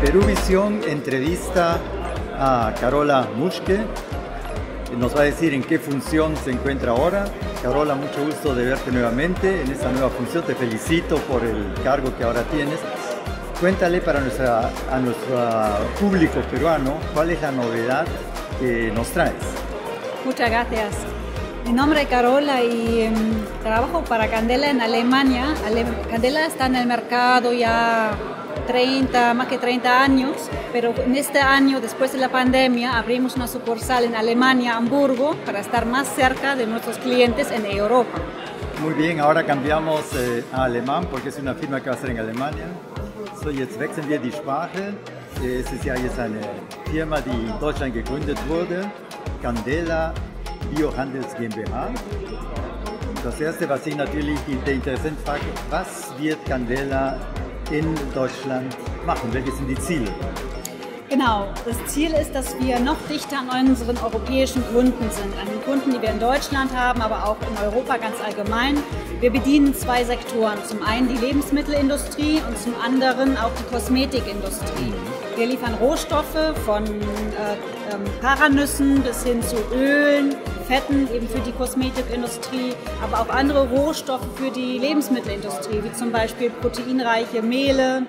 Peruvisión entrevista a Carola Muschke. Nos va a decir en qué función se encuentra ahora. Carola, mucho gusto de verte nuevamente en esta nueva función. Te felicito por el cargo que ahora tienes. Cuéntale a nuestro público peruano cuál es la novedad que nos traes. Muchas gracias. Mi nombre es Carola y trabajo para Candela en Alemania. Candela está en el mercado ya más que 30 años, pero en este año, después de la pandemia, abrimos una sucursal en Alemania, Hamburgo, para estar más cerca de nuestros clientes en Europa. Muy bien, ahora cambiamos a alemán porque es una firma que va a ser en Alemania. So, jetzt wechseln wir die Sprache. Es ist ja jetzt eine Firma, die in Deutschland gegründet wurde, Candela Biohandels GmbH. Das erste, was ich natürlich der Interessent frage, was wird Candela in Deutschland machen? Welche sind die Ziele? Genau, das Ziel ist, dass wir noch dichter an unseren europäischen Kunden sind, an den Kunden, die wir in Deutschland haben, aber auch in Europa ganz allgemein. Wir bedienen zwei Sektoren, zum einen die Lebensmittelindustrie und zum anderen auch die Kosmetikindustrie. Wir liefern Rohstoffe von Paranüssen bis hin zu Ölen, Fetten eben für die Kosmetikindustrie, aber auch andere Rohstoffe für die Lebensmittelindustrie, wie zum Beispiel proteinreiche Mehle,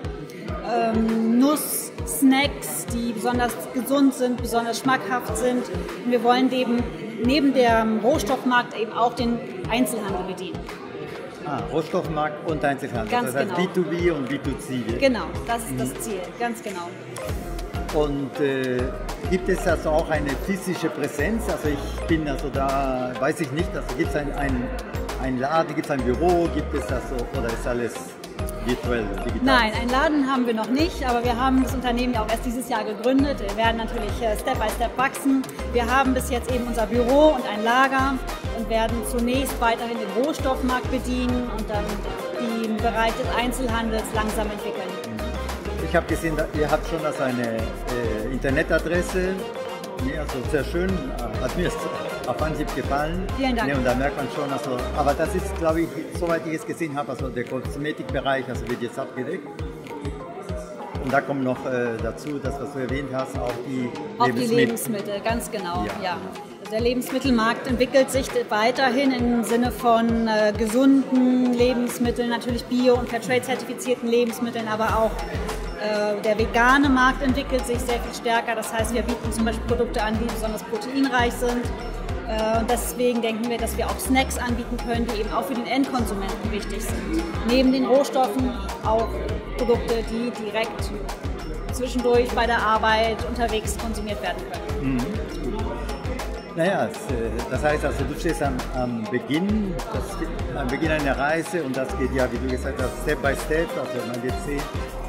Snacks, die besonders gesund sind, besonders schmackhaft sind. Und wir wollen eben neben dem Rohstoffmarkt eben auch den Einzelhandel bedienen. Rohstoffmarkt und Einzelhandel. Ganz das heißt genau. B2B und B2C. Genau, das ist das Ziel, ganz genau. Und gibt es also auch eine physische Präsenz? Also ich bin also da, weiß ich nicht, also gibt es ein Laden, gibt es ein Büro, gibt es also, oder ist alles virtuell, digital? Nein, einen Laden haben wir noch nicht, aber wir haben das Unternehmen ja auch erst dieses Jahr gegründet. Wir werden natürlich Step by Step wachsen. Wir haben bis jetzt eben unser Büro und ein Lager und werden zunächst weiterhin den Rohstoffmarkt bedienen und dann den Bereich des Einzelhandels langsam entwickeln. Ich habe gesehen, ihr habt schon also eine Internetadresse. Nee, also sehr schön, hat mir auf Anhieb gefallen. Vielen Dank. Nee, und da merkt man schon, also, aber das ist, glaube ich, soweit ich es gesehen habe, also der Kosmetikbereich also wird jetzt abgedeckt. Und da kommt noch dazu, das, was du erwähnt hast, auch die Lebensmittel, ganz genau. Ja. Ja. Der Lebensmittelmarkt entwickelt sich weiterhin im Sinne von gesunden Lebensmitteln, natürlich Bio- und Fairtrade-zertifizierten Lebensmitteln, aber auch der vegane Markt entwickelt sich sehr viel stärker. Das heißt, wir bieten zum Beispiel Produkte an, die besonders proteinreich sind. Und deswegen denken wir, dass wir auch Snacks anbieten können, die eben auch für den Endkonsumenten wichtig sind. Neben den Rohstoffen auch Produkte, die direkt zwischendurch bei der Arbeit unterwegs konsumiert werden können. Mhm. Naja, das heißt also, du stehst am Beginn einer Reise und das geht ja, wie du gesagt hast, Step by Step, also man wird sehen.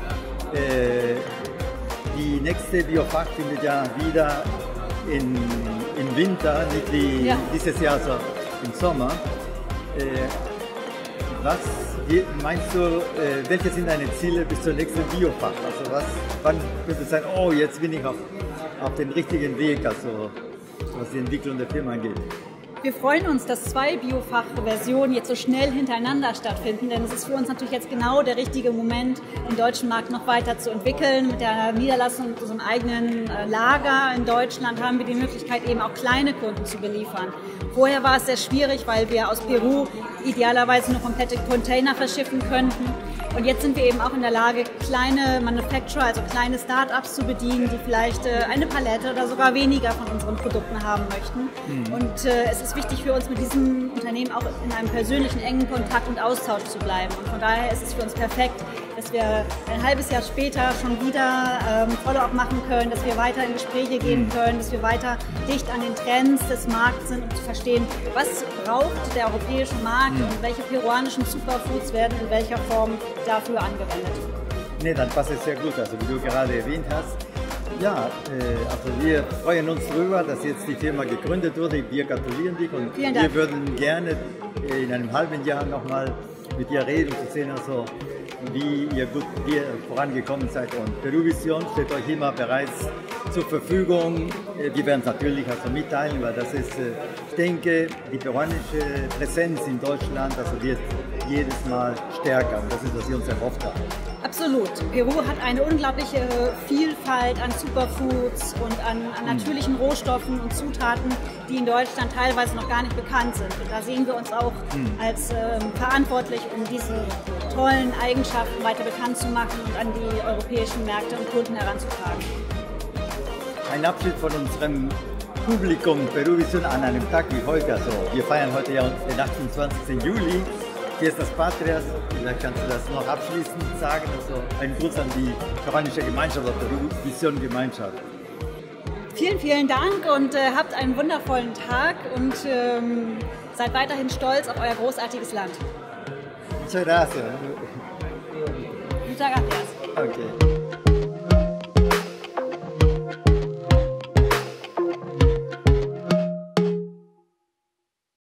Die nächste Biofach findet ja wieder im Winter, nicht wie dieses Jahr, so im Sommer. Was meinst du, welche sind deine Ziele bis zur nächsten Biofach? Also wann könnte es sein, oh, jetzt bin ich auf dem richtigen Weg, also was die Entwicklung der Firma angeht? Wir freuen uns, dass zwei Biofach-Versionen jetzt so schnell hintereinander stattfinden, denn es ist für uns natürlich jetzt genau der richtige Moment, den deutschen Markt noch weiter zu entwickeln. Mit der Niederlassung und unserem eigenen Lager in Deutschland haben wir die Möglichkeit, eben auch kleine Kunden zu beliefern. Vorher war es sehr schwierig, weil wir aus Peru idealerweise nur komplette Container verschiffen könnten. Und jetzt sind wir eben auch in der Lage, kleine Manufacturer, also kleine Start-ups zu bedienen, die vielleicht eine Palette oder sogar weniger von unseren Produkten haben möchten. Mhm. Und es ist wichtig für uns, mit diesem Unternehmen auch in einem persönlichen, engen Kontakt und Austausch zu bleiben. Und von daher ist es für uns perfekt, dass wir ein halbes Jahr später schon wieder Follow-up machen können, dass wir weiter in Gespräche gehen können, dass wir weiter dicht an den Trends des Marktes sind, um zu verstehen, was braucht der europäische Markt und welche peruanischen Superfoods werden in welcher Form dafür angewendet. Nee, dann passt es sehr gut, also wie du gerade erwähnt hast. Ja, also wir freuen uns darüber, dass jetzt die Firma gegründet wurde. Wir gratulieren dich und wir würden gerne in einem halben Jahr nochmal mit dir reden, um zu sehen, also, wie ihr gut vorangekommen seid. Und Peruvisión steht euch immer bereits zur Verfügung. Wir werden es natürlich also mitteilen, weil das ist, ich denke, die peruanische Präsenz in Deutschland also wird jedes Mal stärker. Und das ist, was wir uns erhofft haben. Absolut. Peru hat eine unglaubliche Vielfalt an Superfoods und an natürlichen Rohstoffen und Zutaten, die in Deutschland teilweise noch gar nicht bekannt sind. Und da sehen wir uns auch als verantwortlich, um diese tollen Eigenschaften weiter bekannt zu machen und an die europäischen Märkte und Kunden heranzutragen. Ein Abschied von unserem Publikum Peruvision an einem Tag wie heute. Also wir feiern heute ja den 28. Juli. Fiestas Patrias. Vielleicht kannst du das noch abschließend sagen. Also ein Gruß an die peruanische Gemeinschaft oder Peruvision Gemeinschaft. Vielen, vielen Dank und habt einen wundervollen Tag und seid weiterhin stolz auf euer großartiges Land. Muchas gracias. Muchas gracias. Okay.